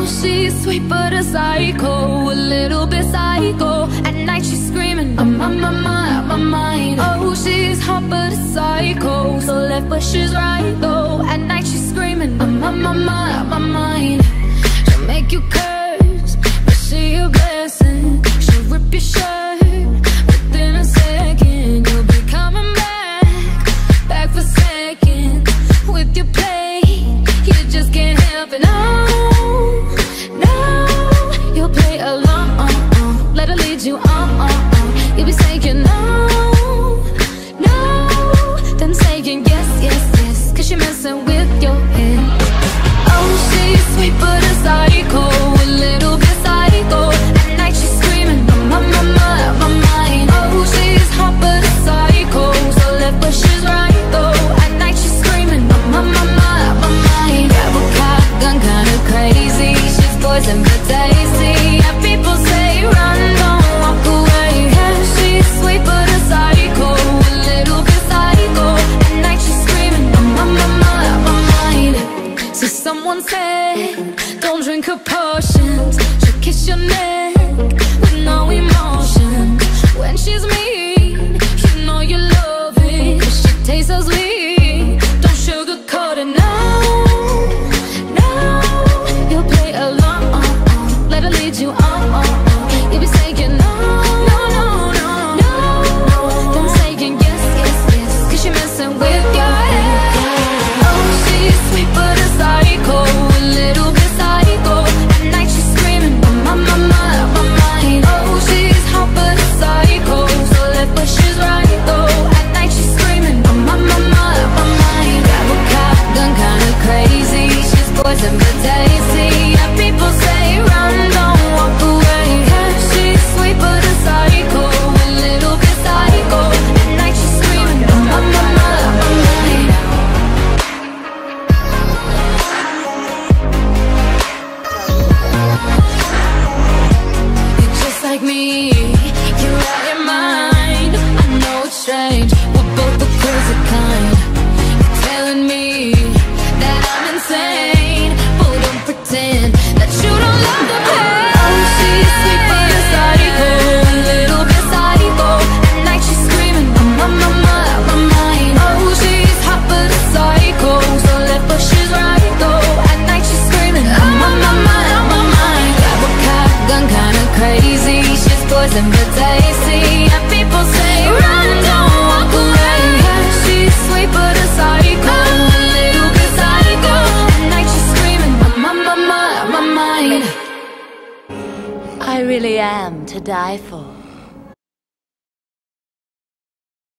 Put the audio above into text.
she's sweet but a psycho, a little bit psycho. At night she's screaming, I'm on my mind. Oh, she's hot but a psycho, so left but she's right though. At night she's screaming, I'm on my mind. She'll make you curse, but she a blessing. She'll rip your shirt within a second. You'll be coming back for seconds with your play. You just can't help it, no, no. You'll play along, let her lead you on. You'll be saying no, no, then saying yes, yes, yes, 'cause you're messing with your head. Oh, she's sweet but a psycho, a little bit psycho. At night she's screaming, I'm on my mind. Oh, she's hot but a psycho, so left but she's right though. At night she's screaming, I'm on my mind. Grab a shotgun, kinda crazy. She's poison but tasty. Yeah, people say run, don't walk away. Yeah, she's sweet but a psycho, a little bit psycho. At night she's screaming, I'm on my mind. So someone said, don't drink her potions. She'll kiss your neck with no emotion. When she's mean, you know you love it, 'cause she tastes so sweet. Don't sugarcoat it, no, no. You'll play along, let her lead you on. You'll be saying no, no, no, no, no, then saying yes, yes, yes, 'cause you're messing with your head. Oh, she's sweet but a psycho, a little bit psycho. At night she's screaming, I'm on my mind. Oh, she's hot but a psycho, so left but she's right though. At night she's screaming, I'm on my mind. Grab a shotgun, kinda crazy. She's poison but tasty. Yeah, people say run, don't walk away. Yeah, she's sweet but a psycho, a little bit psycho. At night she's screaming, I'm on my mind. You're just like me, you're out your mind. I know it's strange, we're both the crazy kind. You're telling me that I'm insane, but don't pretend that you don't love the pain. Oh, she's sweet but a psycho, a little bit psycho. At night she's screaming, I'm on my mind. Oh, she's hot but a psycho, so left but she's right though. At night she's screaming, I'm on my mind. Grab a shotgun, kinda crazy. She's poison but tasty. And people say run, don't walk away. Yeah, she's sweet but a psycho, a little bit psycho. At night she's screaming, I'm on my mind. I really am to die for.